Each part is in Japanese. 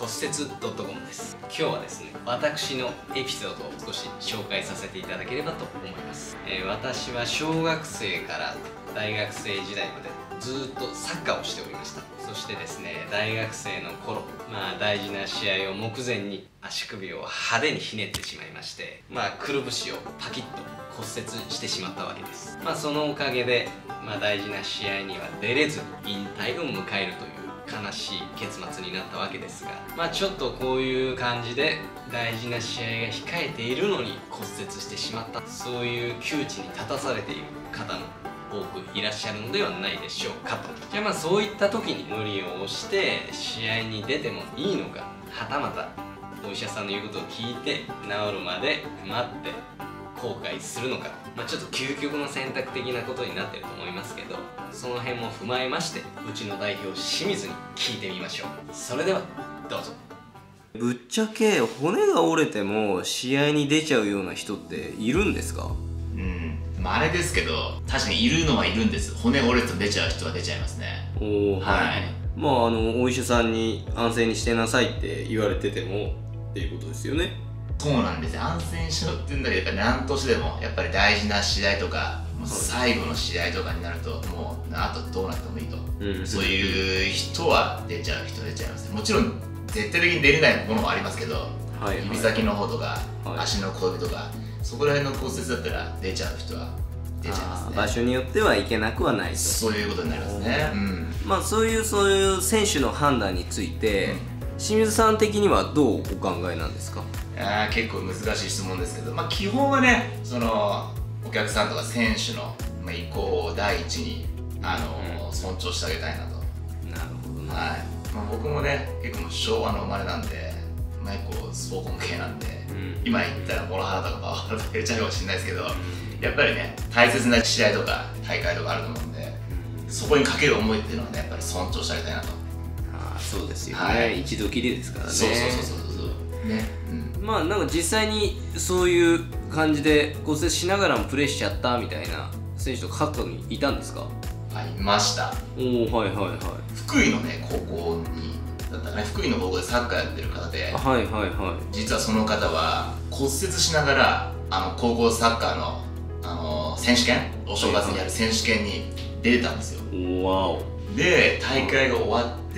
骨折 .com です。今日はですね、私のエピソードを少し紹介させていただければと思います。私は小学生から大学生時代までずっとサッカーをしておりました。そしてですね、大学生の頃、大事な試合を目前に足首を派手にひねってしまいまして、くるぶしをパキッと骨折してしまったわけです。そのおかげで、大事な試合には出れず引退を迎えるという悲しい結末になったわけですが、ちょっとこういう感じで大事な試合が控えているのに骨折してしまった、そういう窮地に立たされている方も多くいらっしゃるのではないでしょうかと。じゃあそういった時に無理をして試合に出てもいいのか、はたまたお医者さんの言うことを聞いて治るまで待って後悔するのか、ちょっと究極の選択的なことになってると思いますけど、その辺も踏まえましてうちの代表清水に聞いてみましょう。それではどうぞ。 ぶっちゃけ骨が折れても試合に出ちゃうような人っているんですか？ あれですけど、確かにいるのはいるんです。骨折れても出ちゃう人は出ちゃいますね。はい。 お医者さんに安静にしてなさいって言われててもっていうことですよね。 そうなんですよ。安静にしろって言うんだけど、何としてでもやっぱり大事な試合とか、もう最後の試合とかになると、もうあとどうなってもいいと、そういう人は出ちゃう人出ちゃいますね。もちろん絶対的に出れないものもありますけど、指先の方とか、足の小指とか、そこら辺の骨折だったら出ちゃう人は出ちゃいますね。 場所によってはいけなくはないと、 そういうことになりますね。 そういう選手の判断について、清水さん的にはどうお考えなんですか？ 結構難しい質問ですけど、基本はね、そのお客さんとか選手の意向を第一に尊重してあげたいなと。 なるほどね。 はい。僕もね、結構昭和の生まれなんで、結構スポーツ系なんで、今言ったらモラハラとかパワハラとか言っちゃうかもしれないですけど、やっぱりね、大切な試合とか大会とかあると思うんで、そこにかける思いっていうのはね、やっぱり尊重してあげたいなと。 そうですよね、一度きりですからね。 そうね。 なんか実際にそういう感じで骨折しながらもプレーしちゃったみたいな選手とか過去にいたんですか？ いました。福井のね、高校にだったかね、福井の高校でサッカーやってる方で、実はその方は骨折しながら高校サッカーの選手権、お正月にやる選手権に出てたんですよ。で、大会が終わって、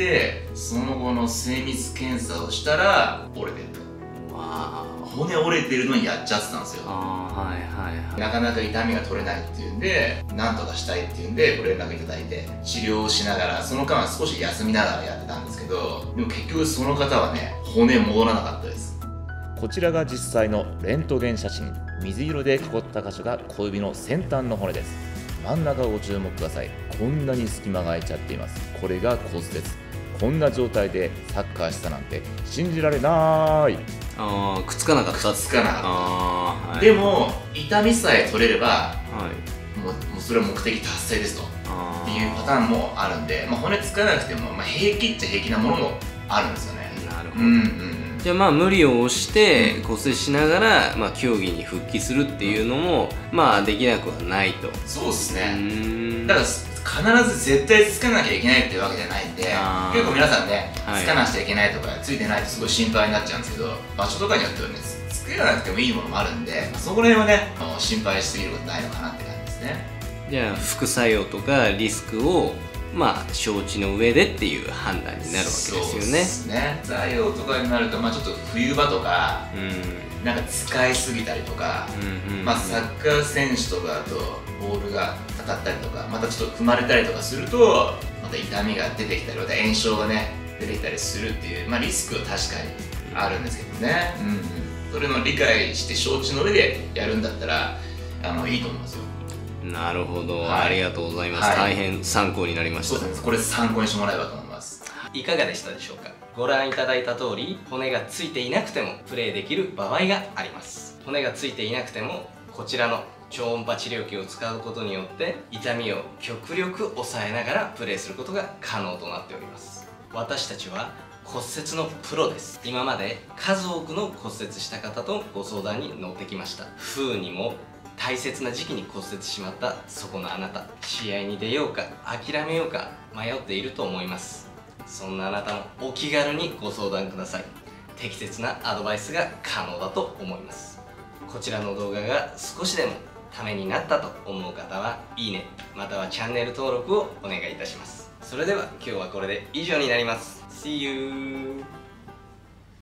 その後の精密検査をしたら折れてると。骨折れてるのにやっちゃってたんですよ。なかなか痛みが取れないっていうんで、なんとかしたいっていうんでご連絡いただいて治療をしながら、その間は少し休みながらやってたんですけど、でも結局その方はね、骨戻らなかったです。 こちらが実際のレントゲン写真。水色で囲った箇所が小指の先端の骨です。真ん中をご注目ください。こんなに隙間が空いちゃっています。これが骨折。こんな状態でサッカーしたなんて信じられない。 くっつかなかった。 くっつかなかった。でも痛みさえ取れれば、もうそれは目的達成ですとっていうパターンもあるんで、骨つかなくても平気っちゃ平気なものもあるんですよね。 なるほど。じゃあ無理をして骨折しながら競技に復帰するっていうのもできなくはないと。 そうですね。だから必ず絶対つかなきゃいけないっていうわけじゃないんで、結構皆さんね、つかなくちゃいけないとかついてないとすごい心配になっちゃうんですけど、場所とかによってはね、つけなくてもいいものもあるんで、そこら辺はね、心配しすぎることないのかなって感じですね。 じゃあ副作用とかリスクを承知の上でっていう判断になるわけですよね。 そうですね。副作用とかになると、ちょっと冬場とか、なんか使いすぎたりとか、サッカー選手とかだとボールが当たったりとか、またちょっと踏まれたりとかすると、また痛みが出てきたり、また炎症がね出てきたりするっていう、リスクは確かにあるんですけどね。それの理解して承知の上でやるんだったらいいと思いますよ。 なるほど、ありがとうございます。大変参考になりました。 そうですね、これ参考にしてもらえばと思います。 いかがでしたでしょうか？ご覧いただいた通り、骨がついていなくてもプレーできる場合があります。骨がついていなくてもこちらの超音波治療器を使うことによって痛みを極力抑えながらプレーすることが可能となっております。私たちは骨折のプロです。今まで数多くの骨折した方とご相談に乗ってきました。不運にも大切な時期に骨折しまったそこのあなた、試合に出ようか諦めようか迷っていると思います。 そんなあなたもお気軽にご相談ください。適切なアドバイスが可能だと思います。こちらの動画が少しでもためになったと思う方はいいね、またはチャンネル登録をお願いいたします。それでは今日はこれで以上になります。See you!